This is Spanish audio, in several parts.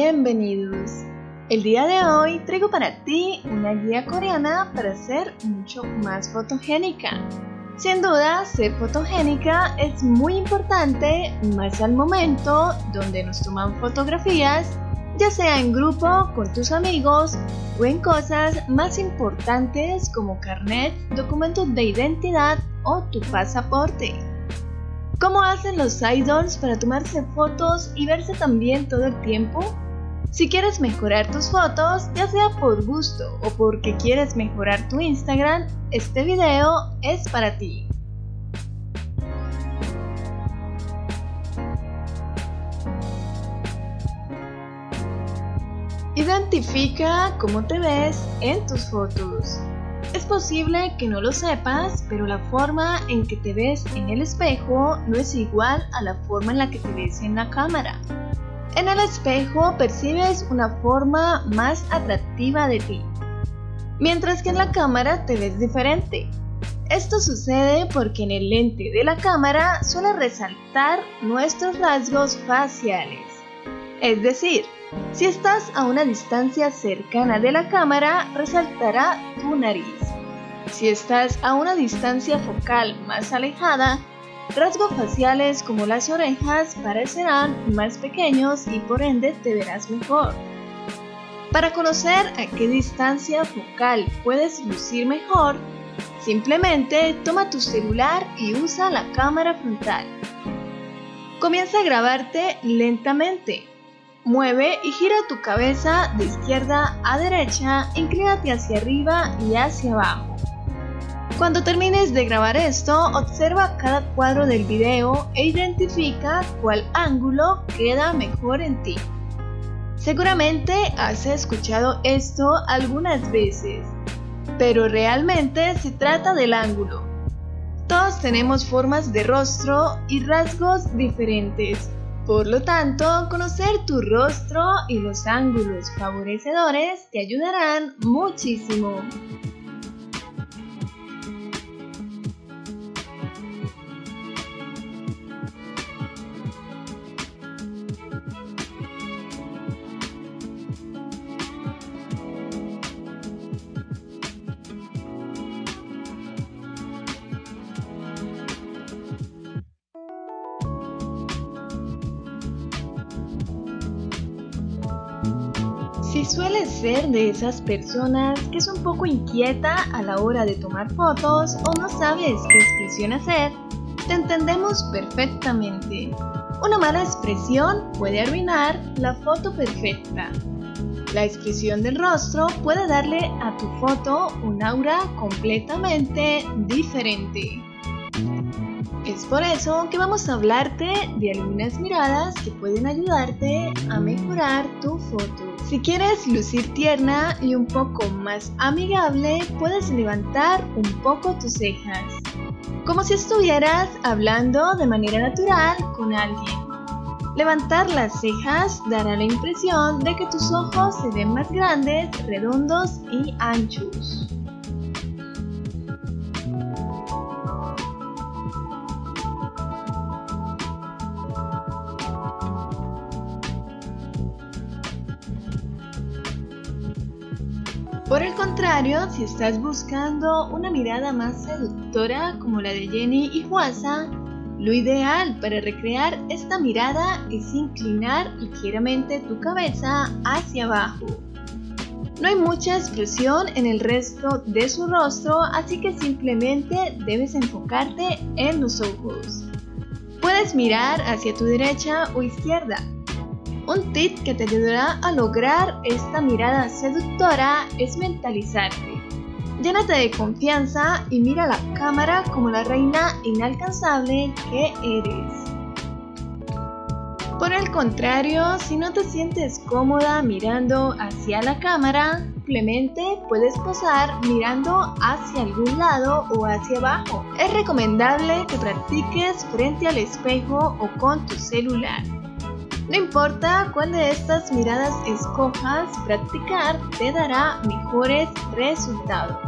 bienvenidos. El día de hoy traigo para ti una guía coreana para ser mucho más fotogénica. Sin duda, ser fotogénica es muy importante, más al momento donde nos toman fotografías, ya sea en grupo, con tus amigos o en cosas más importantes como carnet, documentos de identidad o tu pasaporte. ¿Cómo hacen los idols para tomarse fotos y verse tan bien todo el tiempo? Si quieres mejorar tus fotos, ya sea por gusto o porque quieres mejorar tu Instagram, este video es para ti. Identifica cómo te ves en tus fotos. Es posible que no lo sepas, pero la forma en que te ves en el espejo no es igual a la forma en la que te ves en la cámara. En el espejo percibes una forma más atractiva de ti, mientras que en la cámara te ves diferente. Esto sucede porque en el lente de la cámara suele resaltar nuestros rasgos faciales. Es decir, si estás a una distancia cercana de la cámara, resaltará tu nariz. Si estás a una distancia focal más alejada, rasgos faciales como las orejas parecerán más pequeños y por ende te verás mejor. Para conocer a qué distancia focal puedes lucir mejor, simplemente toma tu celular y usa la cámara frontal. Comienza a grabarte lentamente. Mueve y gira tu cabeza de izquierda a derecha, inclínate hacia arriba y hacia abajo. Cuando termines de grabar esto, observa cada cuadro del video e identifica cuál ángulo queda mejor en ti. Seguramente has escuchado esto algunas veces, pero realmente se trata del ángulo. Todos tenemos formas de rostro y rasgos diferentes. Por lo tanto, conocer tu rostro y los ángulos favorecedores te ayudarán muchísimo. Si sueles ser de esas personas que es un poco inquieta a la hora de tomar fotos o no sabes qué expresión hacer, te entendemos perfectamente. Una mala expresión puede arruinar la foto perfecta. La expresión del rostro puede darle a tu foto un aura completamente diferente. Es por eso que vamos a hablarte de algunas miradas que pueden ayudarte a mejorar tu foto. Si quieres lucir tierna y un poco más amigable, puedes levantar un poco tus cejas, como si estuvieras hablando de manera natural con alguien. Levantar las cejas dará la impresión de que tus ojos se ven más grandes, redondos y anchos. Por el contrario, si estás buscando una mirada más seductora como la de Jennie y Hwasa, lo ideal para recrear esta mirada es inclinar ligeramente tu cabeza hacia abajo. No hay mucha expresión en el resto de su rostro, así que simplemente debes enfocarte en los ojos. Puedes mirar hacia tu derecha o izquierda. Un tip que te ayudará a lograr esta mirada seductora es mentalizarte. Llénate de confianza y mira la cámara como la reina inalcanzable que eres. Por el contrario, si no te sientes cómoda mirando hacia la cámara, simplemente puedes posar mirando hacia algún lado o hacia abajo. Es recomendable que practiques frente al espejo o con tu celular. No importa cuál de estas miradas escojas, practicar te dará mejores resultados.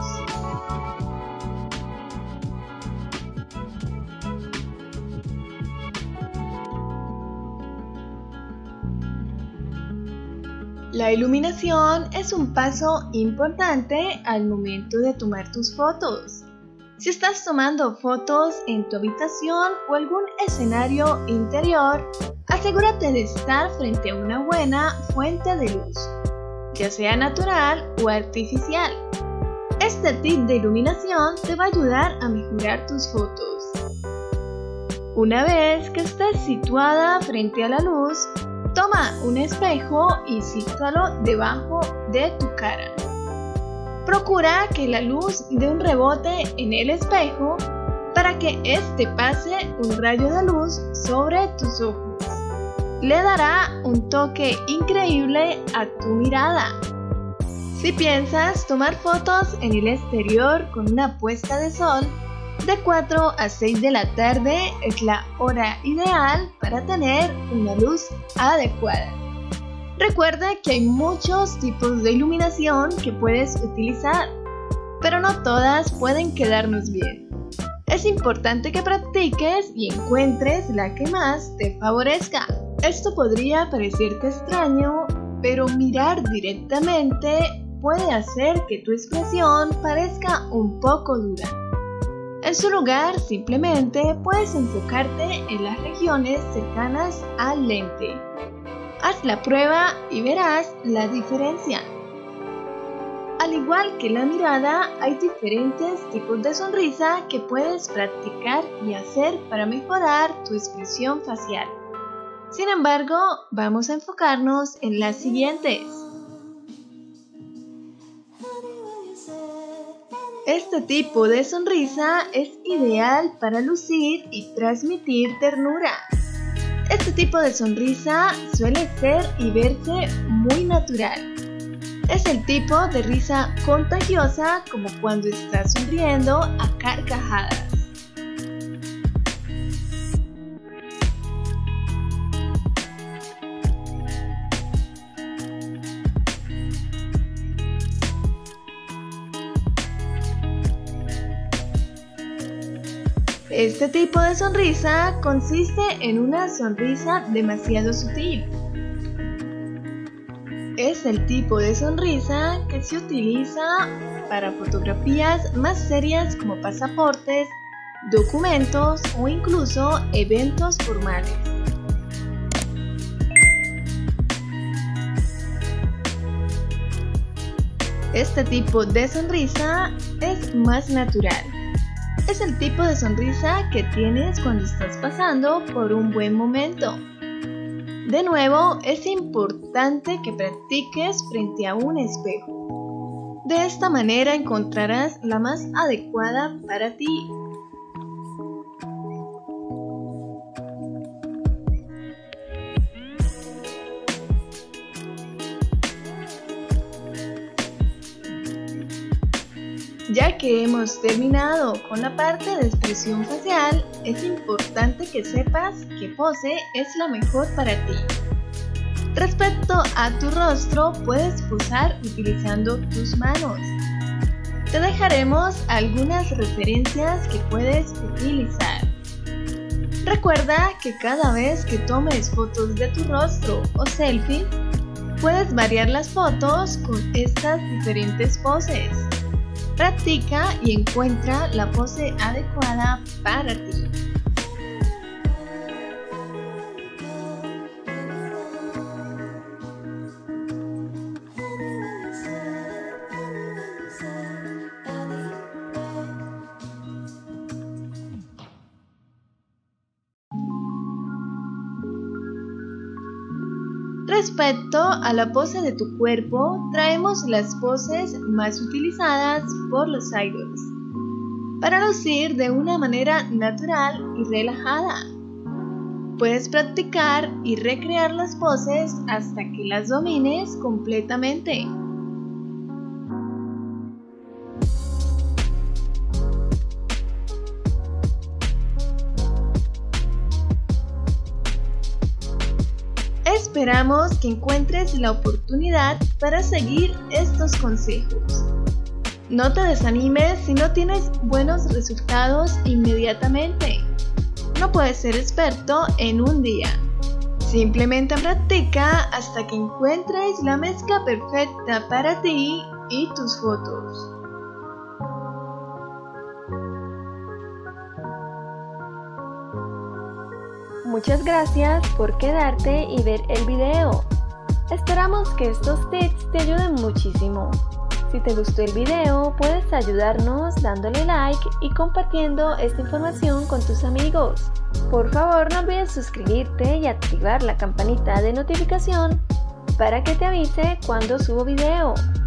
La iluminación es un paso importante al momento de tomar tus fotos. Si estás tomando fotos en tu habitación o algún escenario interior, asegúrate de estar frente a una buena fuente de luz, ya sea natural o artificial. Este tip de iluminación te va a ayudar a mejorar tus fotos. Una vez que estés situada frente a la luz, toma un espejo y sítúalo debajo de tu cara. Procura que la luz dé un rebote en el espejo para que este pase un rayo de luz sobre tus ojos. Le dará un toque increíble a tu mirada. Si piensas tomar fotos en el exterior con una puesta de sol, de 4 a 6 de la tarde es la hora ideal para tener una luz adecuada. Recuerda que hay muchos tipos de iluminación que puedes utilizar, pero no todas pueden quedarnos bien. Es importante que practiques y encuentres la que más te favorezca. Esto podría parecerte extraño, pero mirar directamente puede hacer que tu expresión parezca un poco dura. En su lugar, simplemente puedes enfocarte en las regiones cercanas al lente. Haz la prueba y verás la diferencia. Al igual que la mirada, hay diferentes tipos de sonrisa que puedes practicar y hacer para mejorar tu expresión facial. Sin embargo, vamos a enfocarnos en las siguientes. Este tipo de sonrisa es ideal para lucir y transmitir ternura. Este tipo de sonrisa suele ser y verse muy natural. Es el tipo de risa contagiosa, como cuando estás sonriendo a carcajadas. Este tipo de sonrisa consiste en una sonrisa demasiado sutil. Es el tipo de sonrisa que se utiliza para fotografías más serias como pasaportes, documentos o incluso eventos formales. Este tipo de sonrisa es más natural. Es el tipo de sonrisa que tienes cuando estás pasando por un buen momento. De nuevo, es importante que practiques frente a un espejo. De esta manera encontrarás la más adecuada para ti. Ya que hemos terminado con la parte de expresión facial, es importante que sepas qué pose es la mejor para ti. Respecto a tu rostro, puedes posar utilizando tus manos. Te dejaremos algunas referencias que puedes utilizar. Recuerda que cada vez que tomes fotos de tu rostro o selfie, puedes variar las fotos con estas diferentes poses. Practica y encuentra la pose adecuada para ti. Respecto a la pose de tu cuerpo, traemos las poses más utilizadas por los idols para lucir de una manera natural y relajada. Puedes practicar y recrear las poses hasta que las domines completamente. Esperamos que encuentres la oportunidad para seguir estos consejos. No te desanimes si no tienes buenos resultados inmediatamente. No puedes ser experto en un día. Simplemente practica hasta que encuentres la mezcla perfecta para ti y tus fotos. Muchas gracias por quedarte y ver el video. Esperamos que estos tips te ayuden muchísimo. Si te gustó el video, puedes ayudarnos dándole like y compartiendo esta información con tus amigos. Por favor, no olvides suscribirte y activar la campanita de notificación para que te avise cuando subo video.